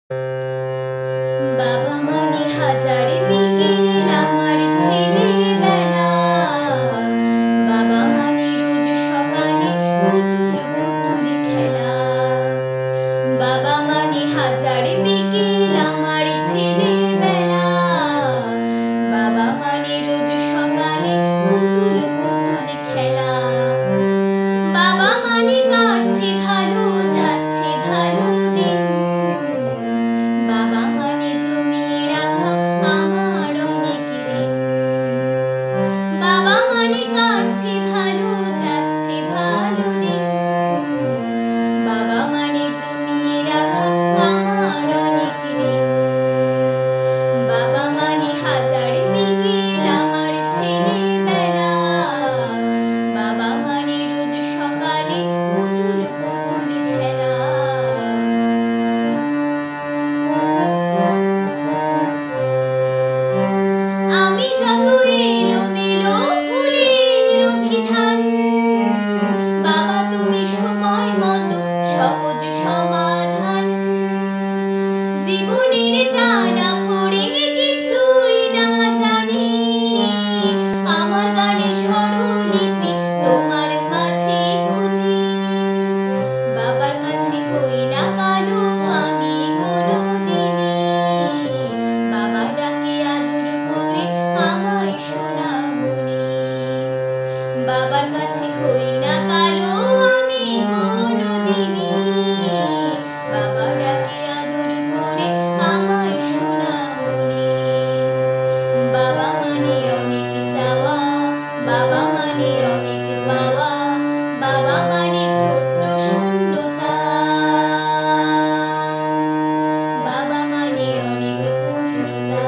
বাবা মানে হাজার বিকেল আমার ছেলেবেলা, বাবা মানে রোজ সকালে পুতুল পুতুল খেলা। বাবা মানে হাজার বিকেল আমার ছেলেবেলা, বাবা মানে রোজ সকালে পুতুল পুতুল খেলা। বাবা মানে কাটছে ভালো যাচ্ছে ভালো দিন, বাবা মানে জমিয়ে রাখা আমার অনেক ঋণ। বাবা মানে কাটছে ভালো যাচ্ছে ভালো দিন, বাবা মানে জমিয়ে রাখা আমার অনেক ঋণ। বাবা মানে হাজার বিকেল আমার ছেলেবেলা, বাবা মানে রোজ সকালে পুতুল পুতুল খেলা। আমি যত এলোমেলো ভুলের অভিধান, বাবা তুমি সময় মতো সহজ সমাধান। জীবনের টানা ভরে কিছুই না জানি, আমার গানের স্বরলিপি তোমার মাঝে খুঁজি। বাবার কাছে হই না কালো আমি কোনোদিনই, বাবা ডাকে আদর করে আমায় সোনামণি। বাবার কাছে হই না কালো আমি কোনোদিনই, বাবা ডাকে আদর করে আমায় সোনামণি। বাবা মানে অনেক চাওয়া, বাবা মানে অনেক পাওয়া, বাবা মানে ছোট্ট শূন্যতা, বাবা মানে অনেক পূর্ণতা।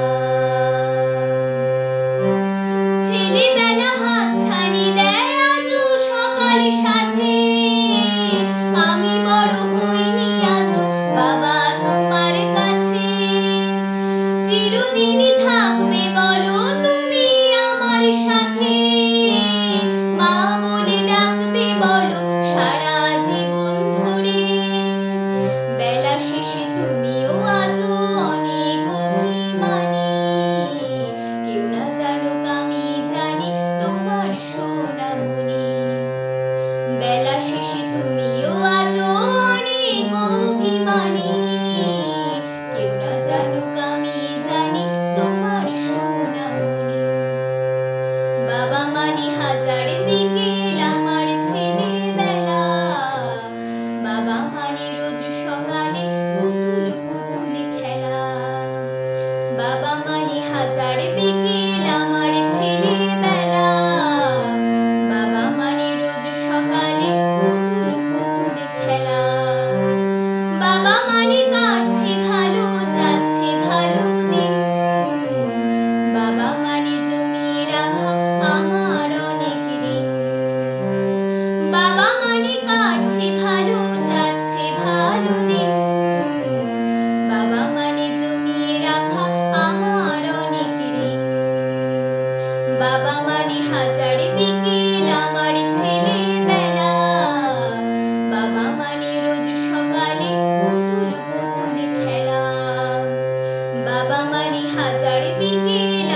ছেলেবেলা হাতছানি দেয় আজও সকাল সাজে, আমি বড় হইনি আজও বাবা তোমার কাছে। চিরদিনই থাকবে বলো তুমি আমার সাথে, মা বলে ডাকবে বলো সারা জীবন ধরে। বেলা শেষে তুমিও আজও অনেক অভিমানী, কেউ না জানুক আমি জানি তোমার সোনামণি। বেলা শেষে তুমিও আজও অনেক অভিমানী, কেউ না জানুক আমি জানি তোমার সোনামণি। বাবা মানে হাজার বিকেল আমার ছেলেবেলা, বাবা মানে রোজ সকালে পুতুল পুতুল খেলা। বাবা মানে হাজার বিকেল আমার ছেলেবেলা, বাবা মানে রোজ সকালে পুতুল পুতুল খেলা। বাবা মানে কাটছে ভালো যাচ্ছে ভালো দিন, বাবা মানে জমিয়ে রাখা আমার অনেক ঋণ। বাবা মানে কাটছে ভালো যাচ্ছে ভালো দিন, বাবা মানে জমিয়ে রাখা আমার অনেক ঋণ। বাবা মানে হাজার বিকেল আমার ছেলেবেলা, বাবা মানে রোজ সকালে পুতুল পুতুল খেলা। বাবা মানে হাজার বিকেল